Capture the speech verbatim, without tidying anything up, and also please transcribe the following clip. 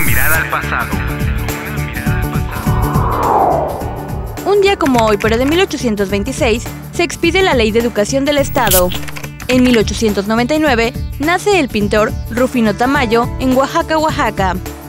mirada al pasado. Un día como hoy, pero de mil ochocientos veintiséis, se expide la Ley de Educación del Estado. En mil ochocientos noventa y nueve nace el pintor Rufino Tamayo en Oaxaca, Oaxaca.